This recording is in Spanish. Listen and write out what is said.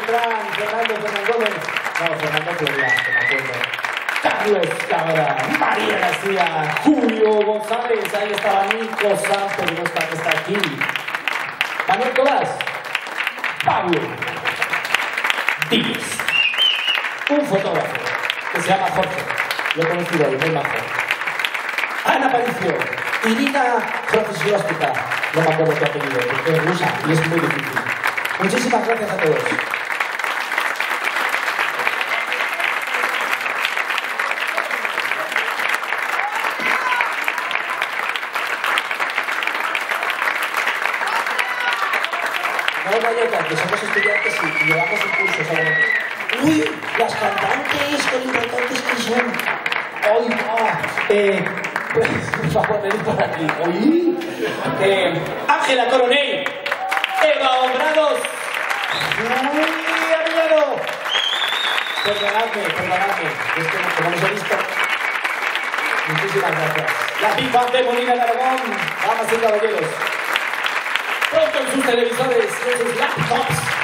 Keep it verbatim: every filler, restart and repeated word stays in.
Beltrán, Fernando Fernando Gómez, no, Fernando Florian, que me acuerdo. Carlos Cabra, María García, Julio González, ahí estaba Nico Sanz, pero no está, está aquí. Manuel Tomás, Pablo Díaz, un fotógrafo que se llama Jorge, lo he conocido hoy, muy majo. Ana Paricio, Irina Profesionóstica, no me acuerdo qué apellido, porque es rusa y es muy difícil. Muchísimas gracias a todos. No Vallecas, que somos estudiantes y llevamos un curso solamente. ¡Uy! Las cantantes, con importantes que son. ¡Ay, ah! Eh, por favor, venid por aquí. ¡Uy! Eh, Ángela Coronel, Eva Obrados. ¡Uy, amigo! Perdonadme, perdonadme. Es que como los he visto. Muchísimas gracias. La pipa de Molina de Aragón. Damas y caballeros. Pronto en sus televisores y en sus laptops.